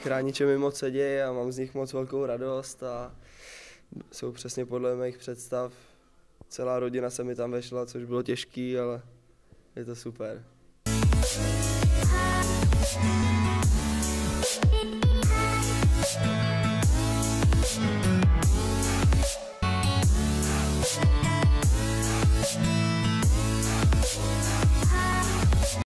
chrániče mi moc sedí a mám z nich moc velkou radost a jsou přesně podle mých představ. Celá rodina se mi tam vešla, což bylo těžký, ale je to super.